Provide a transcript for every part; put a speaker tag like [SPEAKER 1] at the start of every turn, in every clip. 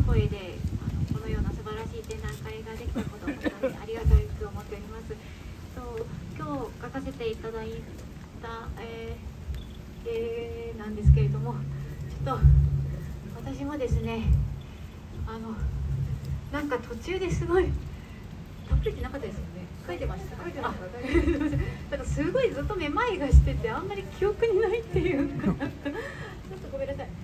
[SPEAKER 1] 声でこのような素晴らしい展覧会ができたことを本当にありがたいと思っております。今日書かせていただいた、なんですけれども、ちょっと私もですね、なんか途中ですごいたっぷりてなかったですよね。書いてました。なんかすごいずっとめまいがしてて、あんまり記憶にないっていうかちょっとごめんなさい。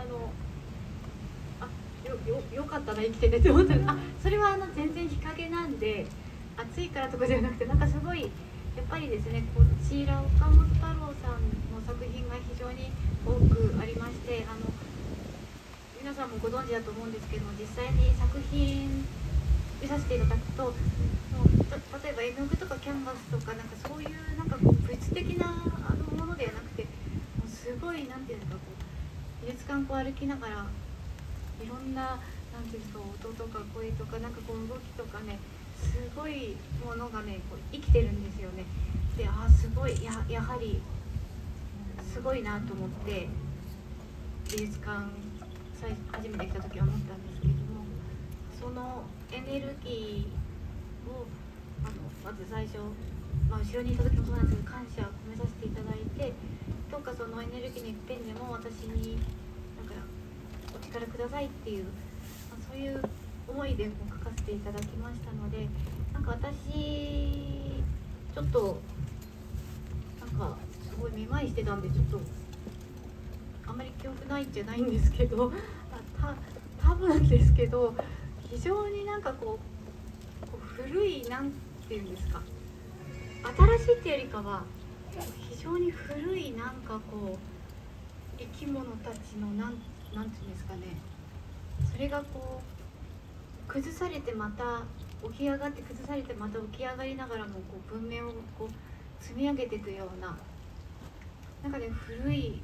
[SPEAKER 1] よかったな生きててって思った。それは全然日陰なんで暑いからとかじゃなくて、なんかすごいやっぱりですね、こちら岡本太郎さんの作品が非常に多くありまして、皆さんもご存知だと思うんですけども、実際に作品見させていただくと、例えば絵の具とかキャンバスとか、なんかそういうなんかこう物質的なものではなくて、もうすごいなんていうんですか、こう美術館こう歩きながらいろんななんていうんですか、音とか声とかなんかこう動きとかね、すごいものがねこう生きてるんですよね。ですごいやはりすごいなと思って美術館初めて来た時は思ったんですけれども、そのエネルギーをまず最初、後ろにいた時もそうなんですけど、感謝を込めさせていただいて、どうかそのエネルギーの一点でも私になんかお力くださいっていう、そういう思いで書かせていただきましたので、なんか私ちょっとなんかすごいめまいしてたんで、ちょっとあんまり記憶ないんじゃないんですけど、多分ですけど、非常になんかこう古い、なんていうんですか、新しいっていうよりかは非常に古い、なんかこう生き物たちのなんていうんですかね、それがこう崩されてまた起き上がって、崩されてまた起き上がりながらもこう文明をこう積み上げていくような、なんかね古い、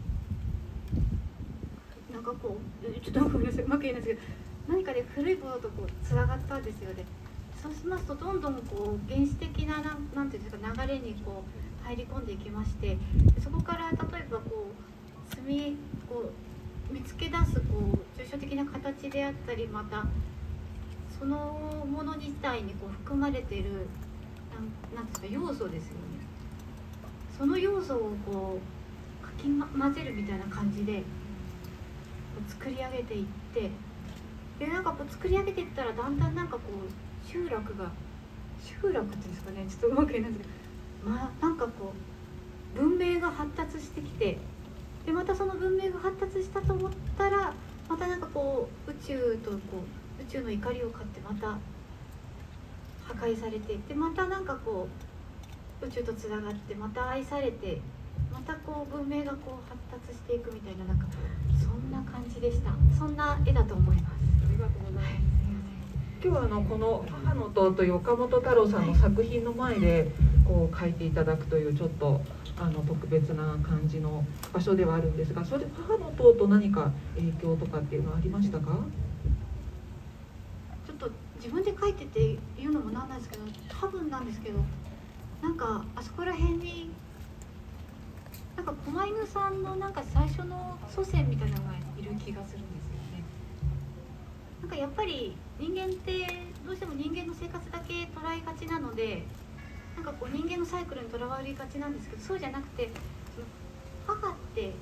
[SPEAKER 1] なんかこうちょっとごめんなさい、うまく言えないですけど、何かで古いものとこうつながったんですよね。そうしますとどんどんこう原始的ななんていうんですか、流れにこう入り込んでいきまして、そこから例えばこう見つけ出すこう抽象的な形であったり、またそのもの自体にこう含まれているなんですか、要素ですよね。その要素をこうかき混ぜるみたいな感じで作り上げていって、でなんかこう作り上げていったら、だんだんなんかこう集落っていうんですかね、ちょっとうまく言えないんですけど、なんかこう文明が発達してきて、でまたその文明が発達したと思ったら、またなんかこう宇宙の怒りを買ってまた破壊されて、でまたなんかこう宇宙とつながってまた愛されて、またこう文明がこう発達していくみたいな、なんかそんな感じでした。そんな絵だと思います。
[SPEAKER 2] ありがとうございます。今日はこの母の塔という岡本太郎さんの作品の前でこう書いていただくという、ちょっと特別な感じの場所ではあるんですが、それ母の塔と何か影響とかっていうのはありましたか？
[SPEAKER 1] ちょっと自分で書いてて言うのもなんなんですけど、多分なんですけど、なんかあそこら辺になんか狛犬さんのなんか最初の祖先みたいなのがいる気がするんですよね。なんかやっぱり人間ってどうしても人間の生活だけ捉えがちなので、なんかこう人間のサイクルにとらわれがちなんですけど、そうじゃなくて、その母って何て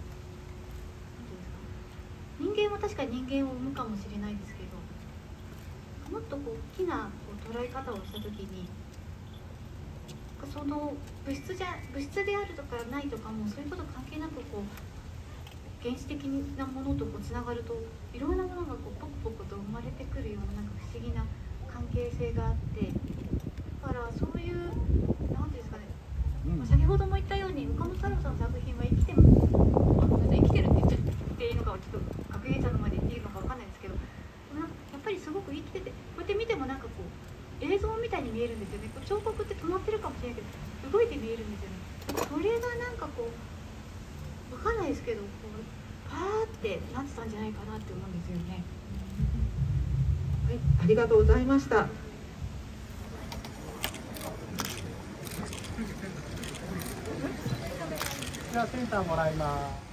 [SPEAKER 1] 言うんですか、人間は確かに人間を産むかもしれないですけど、もっとこう大きなこう捉え方をした時に、その物質であるとかないとかもそういうこと関係なく、こう原始的なものとこうつながると、いろんなものがこうポクポクと生まれてくるような、なんか不思議な関係性があって、だからそういう何ですかね、先ほども言ったように岡本太郎さんの作品は生きてるって言っちゃっていいのかはちょっと学芸者の前で言っていいのかわかんないですけど、やっぱりすごく生きてて、こうやって見てもなんかこう映像みたいに見えるんですよね。こう彫刻って止まってるかもしれないけど動いて見えるんですよね。それがなんかこうわかんないですけど、こうパーってなってたんじゃないかなって思うんですよね。
[SPEAKER 2] はい、ありがとうございました。
[SPEAKER 3] ではセンターもらいます。